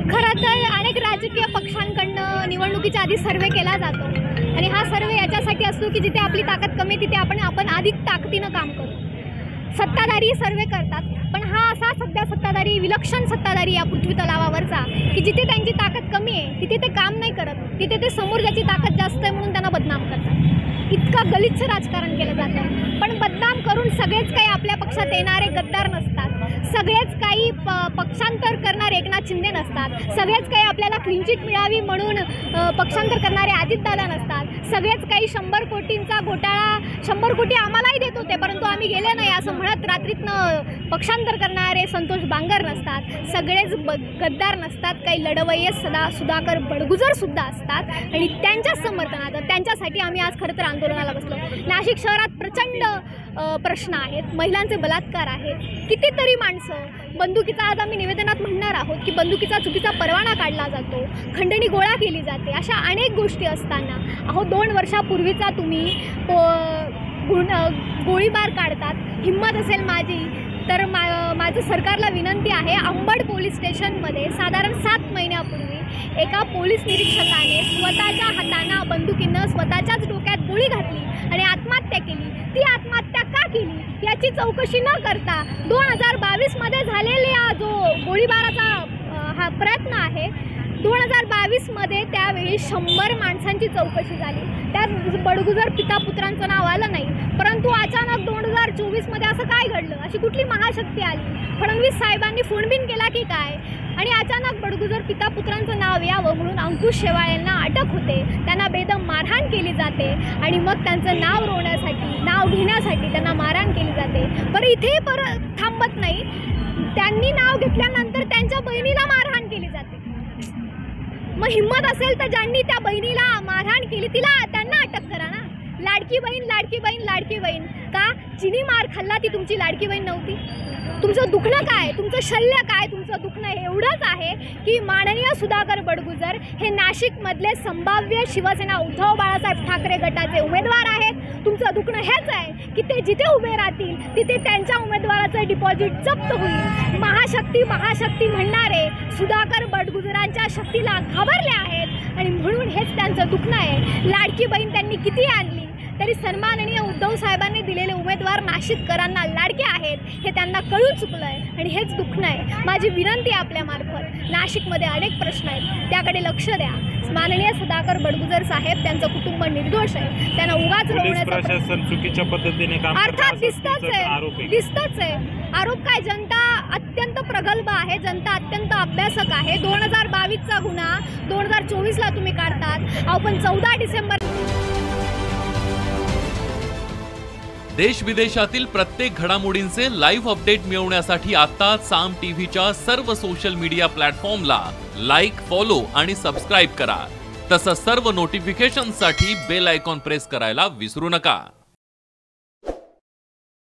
खरं तर अनेक राजकीय पक्षांकडनं निवडणुकीच्या आधी सर्वे केला जातो आणि हा सर्वे याच्यासाठी असतो की जिथे आपली ताकद कमी तिथे आपण अधिक ताकदीनं काम करू. सत्ताधारी सर्वे करतात, पण हा असा सध्या सत्ताधारी विलक्षण सत्ताधारी या पृथ्वी तलावावरचा की जिथे त्यांची ताकद कमी आहे तिथे ते काम नाही करत, तिथे ते समोर ज्याची ताकद जास्त आहे म्हणून त्यांना बदनाम करतात. इतका गलिच्छ राजकारण केलं जातं. पण बदनाम करून सगळेच काही आपल्या पक्षात येणारे गद्दार नसतात, सगळेच काही पक्षांतर करणारे एकनाथ शिंदे नसतात, सगळेच काही आपल्याला क्लीनचिट मिळावी म्हणून पक्षांतर करणारे अजितदादा नसतात, सगळेच काही 100 कोटींचा घोटाळा 100 कोटी आम्हालाही देत होते परंतु आम्ही गेले नाही असं म्हणत रात्रीतनं पक्षांतर करणारे संतोष बांगर नसतात, सगळेच गद्दार नसतात. काही लढवय्ये सुधाकर बडगुजरसुद्धा असतात आणि त्यांच्याच समर्थनात त्यांच्यासाठी आम्ही आज खरं तर आंदोलनाला बसलो. नाशिक शहरात प्रचंड प्रश्न आहेत, महिलांचे बलात्कार आहेत, कितीतरी माणसं बंदुकीचा आज आम्ही निवेदनात म्हणणार आहोत की बंदुकीचा चुकीचा परवाना काढला जातो, खंडणी गोळा केली जाते, अशा अनेक गोष्टी असताना 2 वर्षापूर्वीचा तुम्ही गोळीबार काढतात. हिंमत असेल माझी तर माझं सरकारला विनंती आहे, अंबड पोलीस स्टेशनमध्ये साधारण 7 महिन्यापूर्वी एका पोलीस निरीक्षकाने स्वतःच्या हातानं बंदुकीनं स्वतःच्याच डोक्यात गोळी घातली आणि आत्महत्या केली. ती आत्महत्या का केली याची चौकशी न करता 2022मध्ये झालेला जो गोळीबाराचा हा प्रयत्न आहे 2022मध्ये त्यावेळी 100 माणसांची चौकशी झाली, त्यात बडगुजर पिता पुत्रांचं नाव आलं नाही. परंतु अचानक 2024मध्ये असं काय घडलं, अशी कुठली महाशक्ती आली, फडणवीस साहेबांनी फोनबिन केला की काय आणि अचानक बडगुजर पिता पुत्रांचं नाव यावं म्हणून अंकुश शेवाळेंना अटक होते, त्यांना बेदम मारहाण केली जाते आणि मग त्यांचं नाव रोवण्यासाठी नाव घेण्यासाठी त्यांना मारहाण केली जाते. पण इथे थांबत नाही, त्यांनी नाव घेतल्यानंतर त्यांच्या बहिणीला मारहाण केली जाते. मग हिंमत असेल तर ज्यांनी त्या बहिणीला मारहाण केली त्यांना अटक करा ना. लाडकी बहीण लाडकी बहीण लाडकी बहीण का जिनी मार खाल्ला ती तुमची लाडकी बहीण नव्हती? तुमचं दुखणं काय, तुमचं शल्य काय? तुमचं दुखणं एवढंच आहे की माननीय सुधाकर बडगुजर हे नाशिकमधले संभाव्य शिवसेना उद्धव बाळासाहेब ठाकरे गटाचे उमेदवार आहेत. तुमचं दुखणं हेच आहे की ते जिथे उभे राहतील तिथे त्यांच्या उमेदवाराचं डिपॉझिट जप्त होईल. महाशक्ती म्हणणारे सुधाकर बडगुजरांच्या शक्तीला घाबरले आहेत आणि म्हणून हेच त्यांचं दुखणं आहे. लाडकी बहीण त्यांनी किती आणली तरी सन्माननीय उद्धव साहेबांनी दिलेले उमेदवार नाशिककरांना लाडके आहेत हे त्यांना कळून चुकलं आहे आणि हेच दुखणं आहे. माझी विनंती आहे आपल्यामार्फत, नाशिकमध्ये अनेक प्रश्न आहेत त्याकडे लक्ष द्या. माननीय सुधाकर बडगुजर साहेब त्यांचं कुटुंब निर्दोष आहे, त्यांना उगाच प्रशासन चुकीच्या पद्धतीने काम अर्थात दिसतच आहे. आरोप काय, जनता अत्यंत प्रगल्भ आहे, जनता अत्यंत अभ्यासक आहे. 2022चा गुन्हा 2024ला तुम्ही काढतात. आपण 14 डिसेंबर देश विदेशातील प्रत्येक घडामोडींचे लाईव्ह अपडेट मिळवण्यासाठी आता साम टीव्हीच्या सर्व सोशल मीडिया प्लॅटफॉर्मला लाईक, फॉलो आणि सबस्क्राईब करा. तसंच सर्व नोटिफिकेशनसाठी बेल आयकॉन प्रेस करायला विसरू नका.